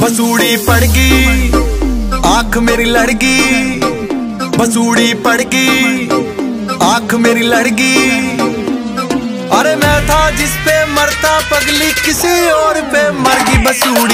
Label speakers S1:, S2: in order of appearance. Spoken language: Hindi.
S1: बसूड़ी पड़ गई, आंख मेरी लड़ गई, बसूड़ी पड़ गई, आंख मेरी लड़ गई। अरे मैं था जिस पे मरता, पगली किसी और पे मर गई बसूड़ी।